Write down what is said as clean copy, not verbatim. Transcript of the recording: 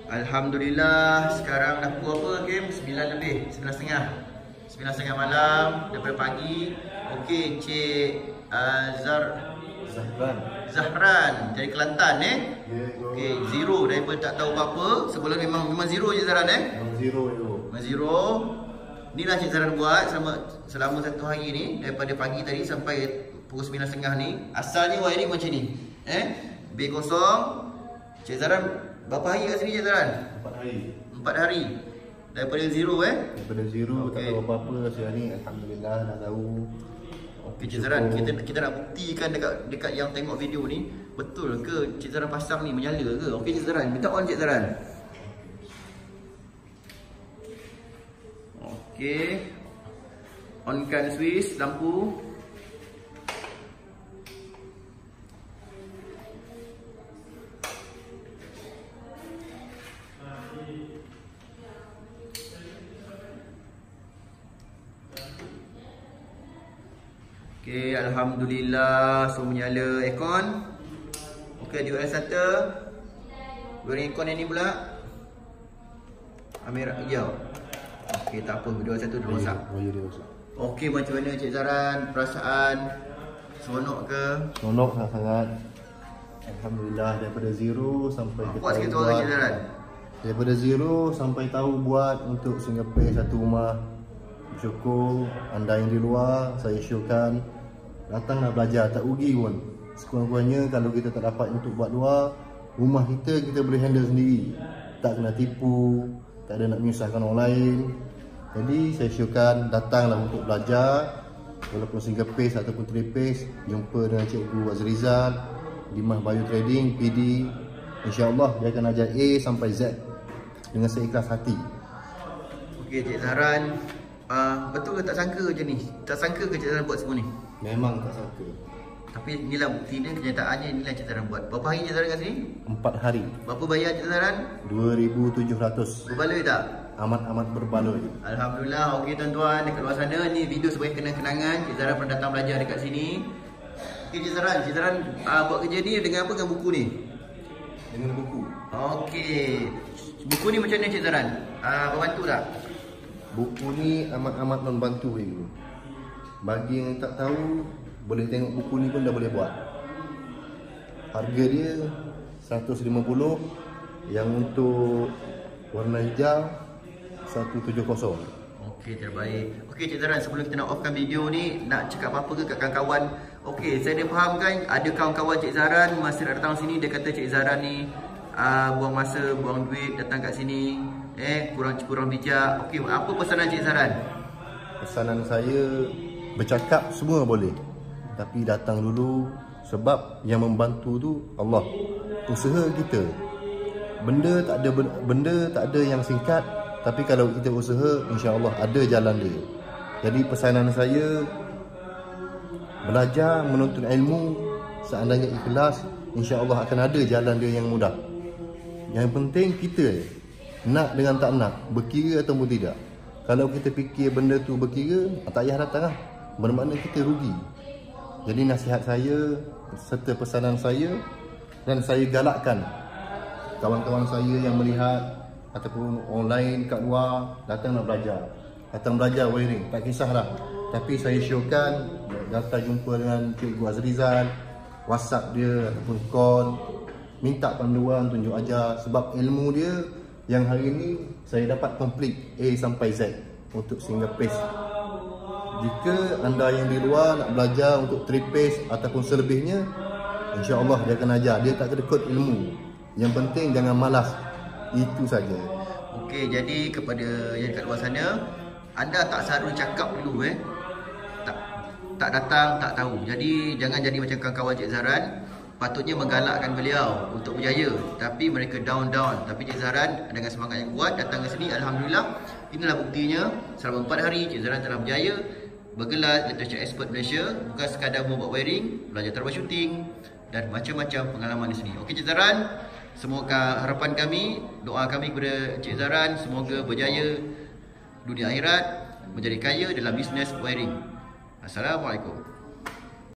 Alhamdulillah, sekarang dah pukul apa Kim? 9 lebih, 9.30 9.30 malam daripada pagi. Okey, Encik Zahran dari Kelantan Okey, zero daripada tak tahu apa-apa. Sebelum memang zero Encik Zahran Memang zero itu. Memang zero. Inilah Encik Zahran buat selama satu hari ni, daripada pagi tadi sampai pukul 9.30 ni. Asalnya wiring macam ni. B kosong. Encik Zahran berapa hari kat sini Encik Zahran? 4 hari. 4 hari. Daripada zero Daripada zero, tak tahu apa-apa. Sekarang ni Alhamdulillah dah tahu. Okey Encik Zahran, kita nak buktikan dekat yang tengok video ni, betul ke Encik Zahran pasang ni menyala ke? Okey Encik Zahran, minta on Encik Zahran. Okey. Onkan switch lampu. Okey, Alhamdulillah semua menyala aircon. Okey, di starter. Wiring aircon yang ni pula merah hijau. Okey, tak apa, dua satu dah rosak. Dia rosak. Okey, macam mana Encik Zahran? Perasaan seronok ke? Seronok sangat. Alhamdulillah daripada zero sampai kita Buat sikit suara Encik Zahran. Daripada zero sampai tahu buat untuk single phase satu rumah. Bersyukur anda yang di luar, saya syorkan datanglah belajar, tak rugi pun. Sekurang-kurangnya kalau kita tak dapat untuk buat luar, rumah kita boleh handle sendiri. Tak kena tipu, tak ada nak menyusahkan orang lain. Jadi saya syorkan datanglah untuk belajar, walaupun single phase ataupun three phase. Jumpa dengan Cikgu Azrizal di Mah Bayu Trading PD. InsyaAllah dia akan ajar A sampai Z dengan seikhlas hati. Okey Encik Zahran, betul ke tak sangka macam ni? Tak sangka ke Encik Zahran buat semua ni? Memang tak sangka. Tapi inilah buktinya, kenyataannya inilah Encik Zahran buat. Berapa hari Encik Zahran kat sini? 4 hari. Berapa bayar Encik Zahran? 2,700. Berbaloi tak? Amat-amat berbaloi. Alhamdulillah. Okey tuan-tuan, dekat luar sana ni video sebagai kenang-kenangan Encik Zahran pernah datang belajar dekat sini. Okey Encik Zahran buat kerja ni dengan apa, dengan buku ni? Dengan buku. Okey. Buku ni macam mana Encik Zahran? Membantu tak? Buku ni amat-amat membantu itu. Bagi yang tak tahu, boleh tengok buku ni pun dah boleh buat. Harga dia 150. Yang untuk warna hijau 170. Okey, terbaik. Okey Encik Zahran, sebelum kita nak offkan video ni, nak cakap apa ke kat kawan-kawan? Okey, saya dah fahamkan ada kawan-kawan Encik Zahran masa nak datang sini, dia kata Encik Zahran ni buang masa, buang duit datang kat sini, kurang bijak. Okey, apa pesanan Encik Zahran? Pesanan saya, bercakap semua boleh, tapi datang dulu, sebab yang membantu tu Allah. Usaha kita. Benda tak ada yang singkat, tapi kalau kita usaha, insya-Allah ada jalan dia. Jadi pesanan saya, belajar menuntut ilmu, seandainya ikhlas, insya-Allah akan ada jalan dia yang mudah. Yang penting kita nak dengan tak nak, berkira ataupun tidak. Kalau kita fikir benda tu berkira, tak payah datang lah. Bermakna kita rugi. Jadi nasihat saya serta pesanan saya, dan saya galakkan kawan-kawan saya yang melihat ataupun orang lain kat luar, datanglah belajar. Datang belajar wiring, tak kisahlah. Tapi saya syorkan datang jumpa dengan Cikgu Azrizal, WhatsApp dia ataupun call, minta panduan, tunjuk ajar. Sebab ilmu dia yang hari ini saya dapat komplit A sampai Z untuk single phase. Jika anda yang di luar nak belajar untuk three phase ataupun selebihnya, insya-Allah dia akan ajar. Dia tak kedekut ilmu. Yang penting jangan malas. Itu saja. Okey, jadi kepada yang dekat luar sana, anda tak selalu cakap dulu tak datang, tak tahu. Jadi jangan jadi macam kawan-kawan Encik Zahran. Patutnya menggalakkan beliau untuk berjaya, tapi mereka down. Tapi Encik Zahran dengan semangat yang kuat datang ke sini. Alhamdulillah, inilah buktinya. Selama 4 hari Encik Zahran telah berjaya bergelar Literature Expert Malaysia. Bukan sekadar membuat wiring, belajar troubleshooting dan macam-macam pengalaman di sini. Okey Encik Zahran, semoga harapan kami, doa kami kepada Encik Zahran, semoga berjaya dunia akhirat, menjadi kaya dalam bisnes wiring. Assalamualaikum.